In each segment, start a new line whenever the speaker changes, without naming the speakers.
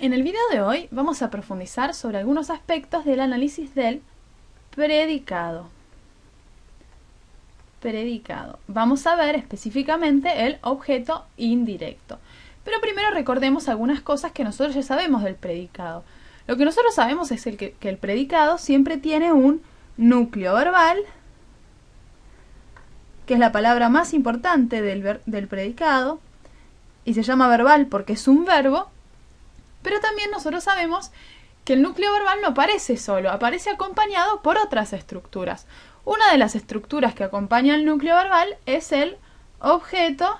En el video de hoy vamos a profundizar sobre algunos aspectos del análisis del predicado. Vamos a ver específicamente el objeto indirecto. Pero primero recordemos algunas cosas que nosotros ya sabemos del predicado. Lo que nosotros sabemos es que el predicado siempre tiene un núcleo verbal, que es la palabra más importante del predicado, y se llama verbal porque es un verbo. Pero también nosotros sabemos que el núcleo verbal no aparece solo, aparece acompañado por otras estructuras. Una de las estructuras que acompaña al núcleo verbal es el objeto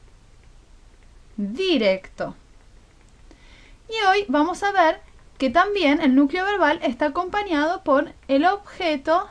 directo. Y hoy vamos a ver que también el núcleo verbal está acompañado por el objeto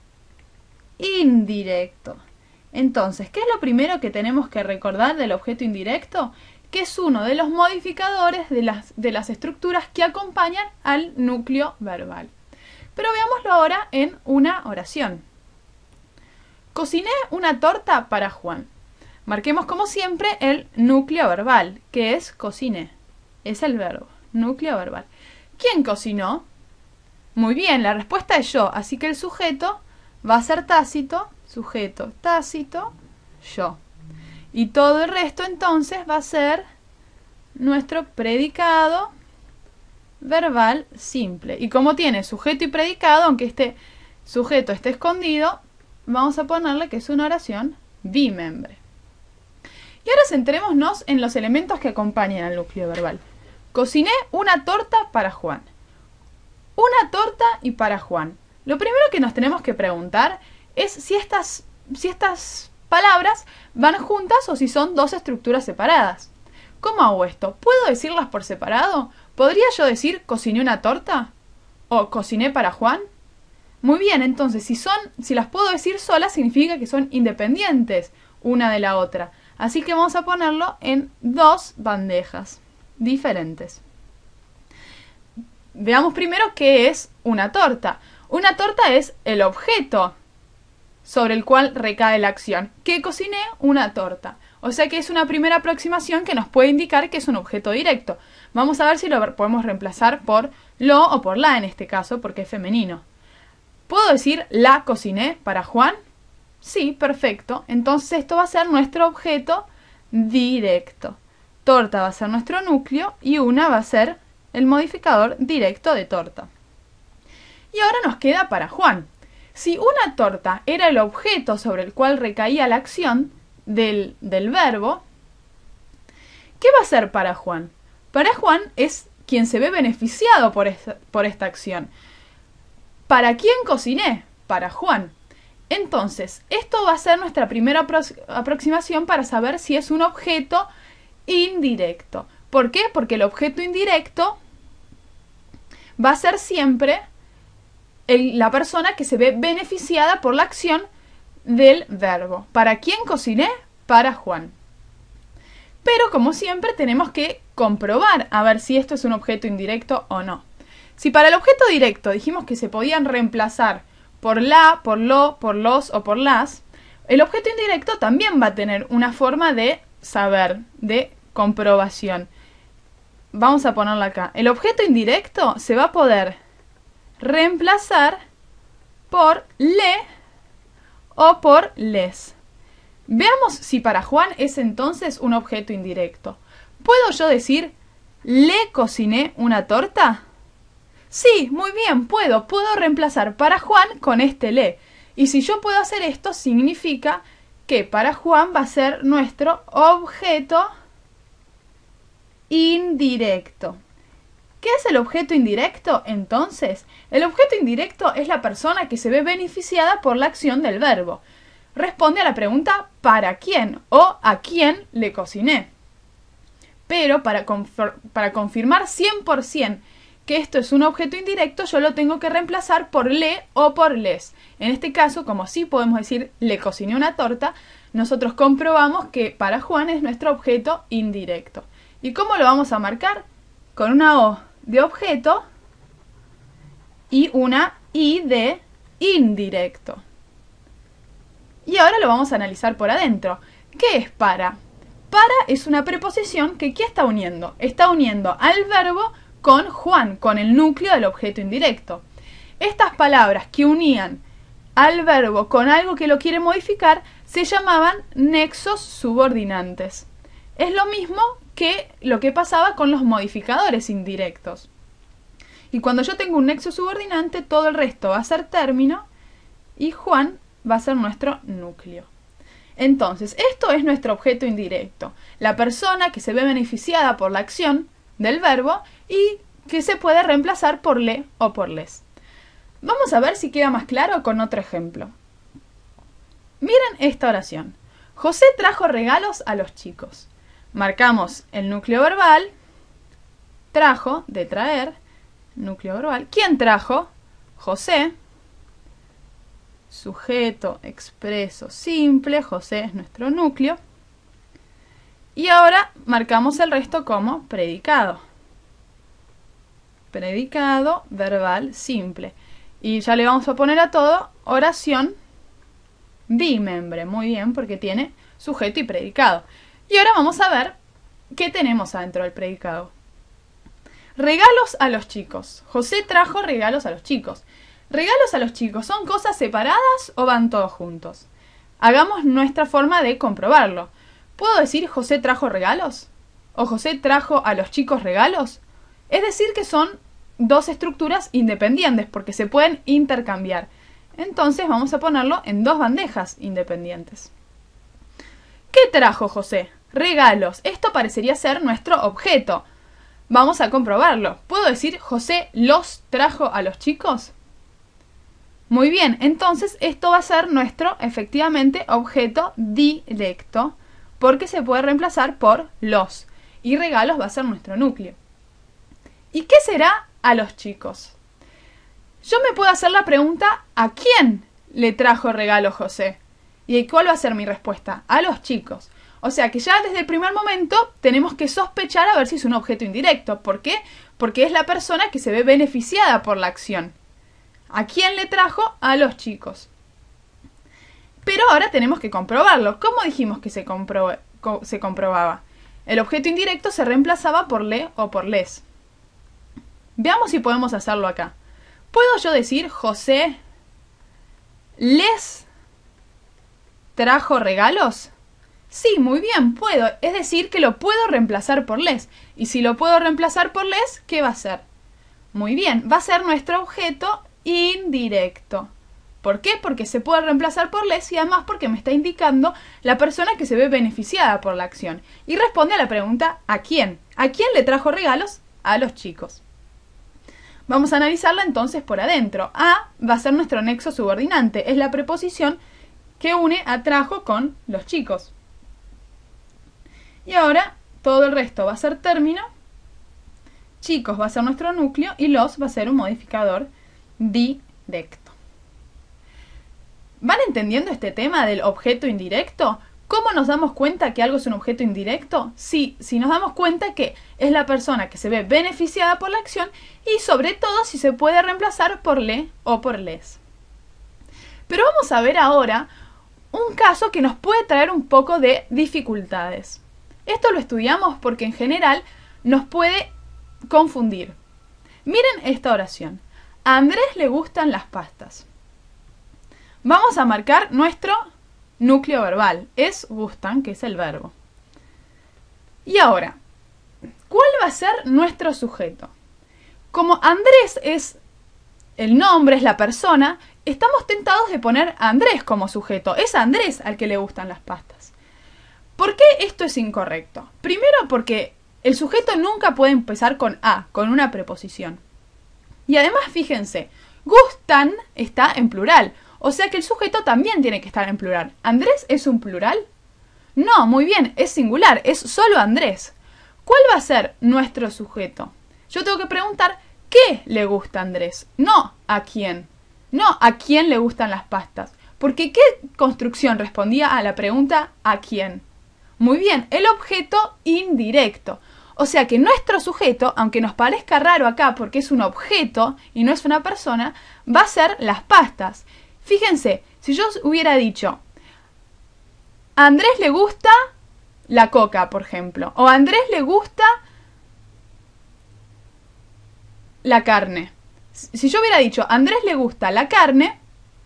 indirecto. Entonces, ¿qué es lo primero que tenemos que recordar del objeto indirecto? Que es uno de los modificadores de las estructuras que acompañan al núcleo verbal. Pero veámoslo ahora en una oración. Cociné una torta para Juan. Marquemos como siempre el núcleo verbal, que es cociné. Es el verbo, núcleo verbal. ¿Quién cocinó? Muy bien, la respuesta es yo, así que el sujeto va a ser tácito, sujeto tácito, yo. Y todo el resto entonces va a ser nuestro predicado verbal simple. Y como tiene sujeto y predicado, aunque este sujeto esté escondido, vamos a ponerle que es una oración bimembre. Y ahora centrémonos en los elementos que acompañan al núcleo verbal. Cociné una torta para Juan. Una torta y para Juan. Lo primero que nos tenemos que preguntar es si estas palabras van juntas o si son dos estructuras separadas. ¿Cómo hago esto? ¿Puedo decirlas por separado? ¿Podría yo decir cociné una torta? ¿O cociné para Juan? Muy bien, entonces si las puedo decir solas significa que son independientes una de la otra. Así que vamos a ponerlo en dos bandejas diferentes. Veamos primero qué es una torta. Una torta es el objeto sobre el cual recae la acción. Que cociné una torta. O sea que es una primera aproximación que nos puede indicar que es un objeto directo. Vamos a ver si lo podemos reemplazar por lo o por la en este caso, porque es femenino. ¿Puedo decir la cociné para Juan? Sí, perfecto. Entonces esto va a ser nuestro objeto directo. Torta va a ser nuestro núcleo y una va a ser el modificador directo de torta. Y ahora nos queda para Juan. Si una torta era el objeto sobre el cual recaía la acción del verbo, ¿qué va a ser para Juan? Para Juan es quien se ve beneficiado por esta acción. ¿Para quién cociné? Para Juan. Entonces, esto va a ser nuestra primera aproximación para saber si es un objeto indirecto. ¿Por qué? Porque el objeto indirecto va a ser siempre la persona que se ve beneficiada por la acción del verbo. ¿Para quién cociné? Para Juan. Pero como siempre tenemos que comprobar a ver si esto es un objeto indirecto o no. Si para el objeto directo dijimos que se podían reemplazar por la, por lo, por los o por las, el objeto indirecto también va a tener una forma de saber, de comprobación. Vamos a ponerla acá. El objeto indirecto se va a poder reemplazar por le o por les. Veamos si para Juan es entonces un objeto indirecto. ¿Puedo yo decir le cociné una torta? Sí, muy bien, puedo reemplazar para Juan con este le. Y si yo puedo hacer esto, significa que para Juan va a ser nuestro objeto indirecto. ¿Qué es el objeto indirecto? Entonces, el objeto indirecto es la persona que se ve beneficiada por la acción del verbo. Responde a la pregunta ¿para quién? O ¿a quién le cociné? Pero para confirmar 100% que esto es un objeto indirecto, yo lo tengo que reemplazar por le o por les. En este caso, como sí podemos decir le cociné una torta, nosotros comprobamos que para Juan es nuestro objeto indirecto. ¿Y cómo lo vamos a marcar? Con una O de objeto y una I de indirecto. Y ahora lo vamos a analizar por adentro. ¿Qué es para? Para es una preposición que ¿qué está uniendo? Está uniendo al verbo con Juan, con el núcleo del objeto indirecto. Estas palabras que unían al verbo con algo que lo quiere modificar se llamaban nexos subordinantes. Es lo mismo que lo que pasaba con los modificadores indirectos. Y cuando yo tengo un nexo subordinante, todo el resto va a ser término y Juan va a ser nuestro núcleo. Entonces, esto es nuestro objeto indirecto, la persona que se ve beneficiada por la acción del verbo y que se puede reemplazar por le o por les. Vamos a ver si queda más claro con otro ejemplo. Miren esta oración. José trajo regalos a los chicos. Marcamos el núcleo verbal, trajo, de traer, núcleo verbal. ¿Quién trajo? José. Sujeto expreso simple, José es nuestro núcleo. Y ahora marcamos el resto como predicado. Predicado verbal simple. Y ya le vamos a poner a todo oración bimembre. Muy bien, porque tiene sujeto y predicado. Y ahora vamos a ver qué tenemos adentro del predicado. Regalos a los chicos. José trajo regalos a los chicos. Regalos a los chicos, ¿son cosas separadas o van todos juntos? Hagamos nuestra forma de comprobarlo. ¿Puedo decir José trajo regalos? ¿O José trajo a los chicos regalos? Es decir que son dos estructuras independientes porque se pueden intercambiar. Entonces vamos a ponerlo en dos bandejas independientes. ¿Qué trajo José? Regalos. Esto parecería ser nuestro objeto. Vamos a comprobarlo. ¿Puedo decir José los trajo a los chicos? Muy bien, entonces esto va a ser nuestro, efectivamente, objeto directo, porque se puede reemplazar por los. Y regalos va a ser nuestro núcleo. ¿Y qué será a los chicos? Yo me puedo hacer la pregunta, ¿a quién le trajo regalo José? ¿Y cuál va a ser mi respuesta? A los chicos. O sea que ya desde el primer momento tenemos que sospechar a ver si es un objeto indirecto. ¿Por qué? Porque es la persona que se ve beneficiada por la acción. ¿A quién le trajo? A los chicos. Pero ahora tenemos que comprobarlo. ¿Cómo dijimos que se comprobaba? El objeto indirecto se reemplazaba por le o por les. Veamos si podemos hacerlo acá. ¿Puedo yo decir José les trajo regalos? Sí, muy bien, puedo. Es decir, que lo puedo reemplazar por les. Y si lo puedo reemplazar por les, ¿qué va a ser? Muy bien, va a ser nuestro objeto indirecto. ¿Por qué? Porque se puede reemplazar por les y además porque me está indicando la persona que se ve beneficiada por la acción. Y responde a la pregunta ¿a quién? ¿A quién le trajo regalos? A los chicos. Vamos a analizarla entonces por adentro. A va a ser nuestro nexo subordinante. Es la preposición que une a trajo con los chicos. Y ahora todo el resto va a ser término. Chicos va a ser nuestro núcleo y los va a ser un modificador directo. ¿Van entendiendo este tema del objeto indirecto? ¿Cómo nos damos cuenta que algo es un objeto indirecto? Sí, si nos damos cuenta que es la persona que se ve beneficiada por la acción y sobre todo si se puede reemplazar por le o por les. Pero vamos a ver ahora un caso que nos puede traer un poco de dificultades. Esto lo estudiamos porque en general nos puede confundir. Miren esta oración. A Andrés le gustan las pastas. Vamos a marcar nuestro núcleo verbal. Es gustan, que es el verbo. Y ahora, ¿cuál va a ser nuestro sujeto? Como Andrés es el nombre, es la persona, estamos tentados de poner a Andrés como sujeto. Es a Andrés al que le gustan las pastas. ¿Por qué esto es incorrecto? Primero porque el sujeto nunca puede empezar con a, con una preposición. Y además, fíjense, gustan está en plural. O sea que el sujeto también tiene que estar en plural. ¿Andrés es un plural? No, muy bien, es singular, es solo Andrés. ¿Cuál va a ser nuestro sujeto? Yo tengo que preguntar ¿qué le gusta a Andrés? No a quién. No a quién le gustan las pastas. Porque ¿qué construcción respondía a la pregunta ¿a quién? Muy bien, el objeto indirecto. O sea que nuestro sujeto, aunque nos parezca raro acá porque es un objeto y no es una persona, va a ser las pastas. Fíjense, si yo hubiera dicho a Andrés le gusta la coca, por ejemplo, o a Andrés le gusta la carne. Si yo hubiera dicho, a Andrés le gusta la carne,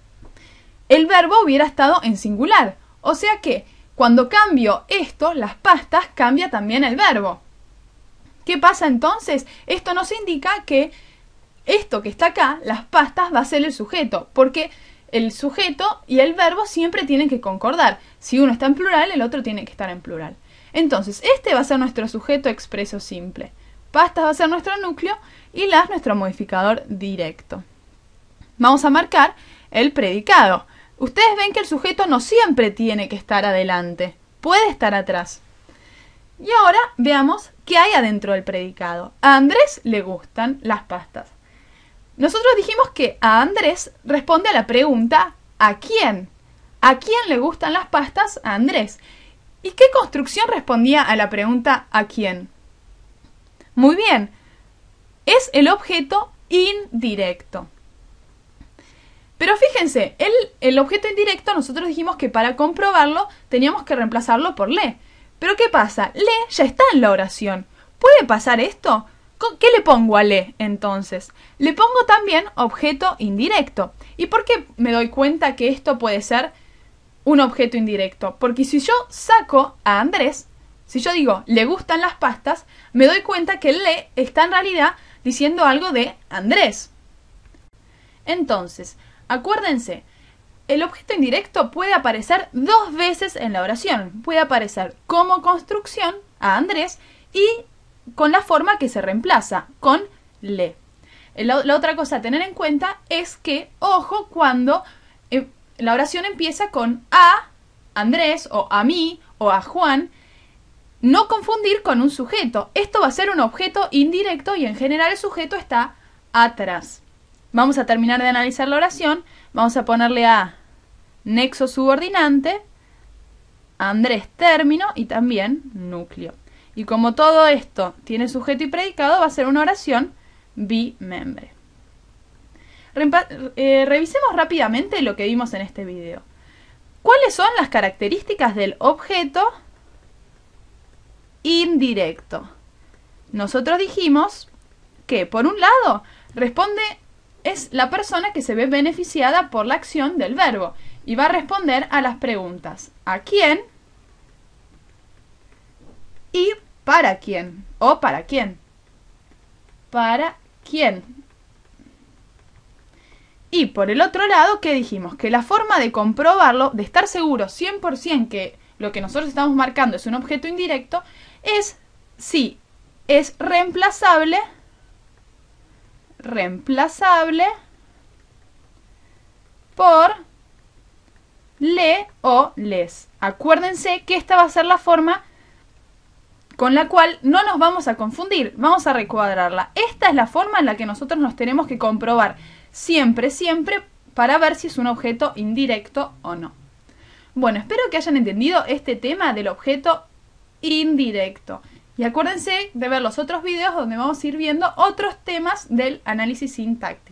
el verbo hubiera estado en singular. O sea que cuando cambio esto, las pastas, cambia también el verbo. ¿Qué pasa entonces? Esto nos indica que esto que está acá, las pastas, va a ser el sujeto, porque el sujeto y el verbo siempre tienen que concordar. Si uno está en plural, el otro tiene que estar en plural. Entonces, este va a ser nuestro sujeto expreso simple. Pastas va a ser nuestro núcleo y las nuestro modificador directo. Vamos a marcar el predicado. Ustedes ven que el sujeto no siempre tiene que estar adelante, puede estar atrás. Y ahora veamos qué hay adentro del predicado. A Andrés le gustan las pastas. Nosotros dijimos que a Andrés responde a la pregunta ¿a quién? ¿A quién le gustan las pastas? A Andrés. ¿Y qué construcción respondía a la pregunta ¿a quién? Muy bien, es el objeto indirecto. Pero fíjense, el objeto indirecto nosotros dijimos que para comprobarlo teníamos que reemplazarlo por le. Pero ¿qué pasa? Le ya está en la oración. ¿Puede pasar esto? ¿Qué le pongo a le entonces? Le pongo también objeto indirecto. ¿Y por qué me doy cuenta que esto puede ser un objeto indirecto? Porque si yo saco a Andrés, si yo digo le gustan las pastas, me doy cuenta que le está en realidad diciendo algo de Andrés. Entonces, acuérdense, el objeto indirecto puede aparecer dos veces en la oración. Puede aparecer como construcción a Andrés y con la forma que se reemplaza, con le. La otra cosa a tener en cuenta es que, ojo, cuando la oración empieza con a Andrés o a mí o a Juan, no confundir con un sujeto. Esto va a ser un objeto indirecto y en general el sujeto está atrás. Vamos a terminar de analizar la oración. Vamos a ponerle a nexo subordinante, Andrés término y también núcleo. Y como todo esto tiene sujeto y predicado, va a ser una oración bimembre. Revisemos rápidamente lo que vimos en este video. ¿Cuáles son las características del objeto indirecto? Nosotros dijimos que, por un lado, es la persona que se ve beneficiada por la acción del verbo y va a responder a las preguntas ¿a quién? Y ¿para quién? ¿O para quién? ¿Para quién? Y por el otro lado, ¿qué dijimos? Que la forma de comprobarlo, de estar seguro 100% que lo que nosotros estamos marcando es un objeto indirecto, es si es reemplazable por le o les. Acuérdense que esta va a ser la forma con la cual no nos vamos a confundir. Vamos a recuadrarla. Esta es la forma en la que nosotros nos tenemos que comprobar siempre, siempre, para ver si es un objeto indirecto o no. Bueno, espero que hayan entendido este tema del objeto indirecto. Y acuérdense de ver los otros videos donde vamos a ir viendo otros temas del análisis sintáctico.